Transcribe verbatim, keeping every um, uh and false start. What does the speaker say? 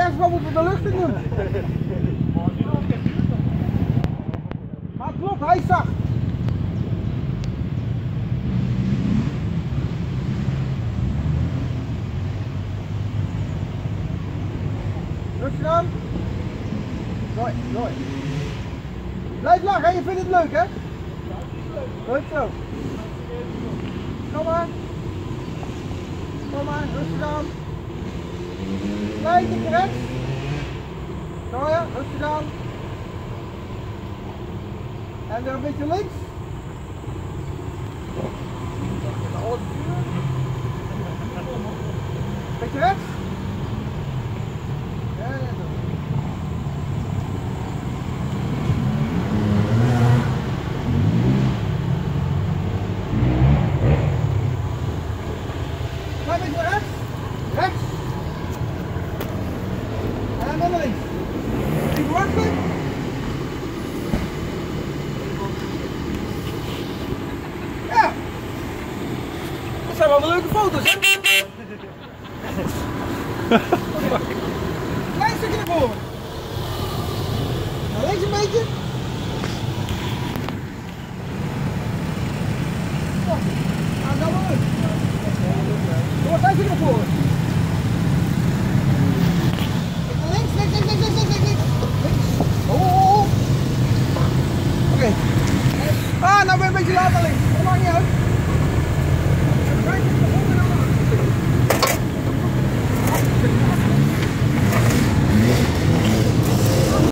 ergens wel moeten de lucht in doen. Maar klopt, hij is zacht. Rustig aan. Mooi, mooi. Blijf lachen, je vindt het leuk hè? Goed zo. Kom maar. Kom maar, rustig aan. Klein tikje rechts. Zo ja, rustig aan. En weer een beetje links. Beetje rechts. Ja, ja, zo. Klein beetje rechts. Rechts. En dan naar links. Even wachten. Ja. Dat zijn wel leuke foto's, hè? Klein stukje naar voren. Naar links een beetje. Zo. Nou, dat wel leuk. Door een klein stukje naar voren. Links, links, links, links, links, links, links. Oh, oh, oh. Oké. Okay. Ah, nou ben je een beetje later links. Dat maakt niet uit.